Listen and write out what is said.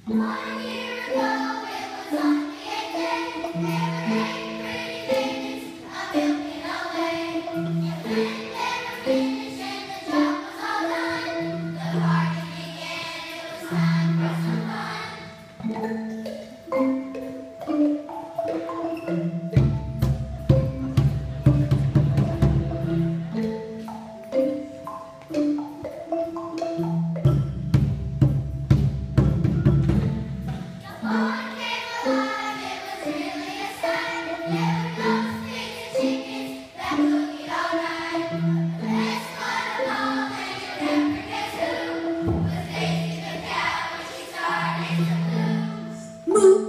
1 year ago it was on the 8th day. Every pretty babies are milking away. And when they were finished and the job was all done, the party began. It was time for some fun. The barn came alive, it was really a sight. There were those pigs and chickens that cooked all night. The best one of all, and you'll never guess who, was Daisy the cow when she started to moo. Moo.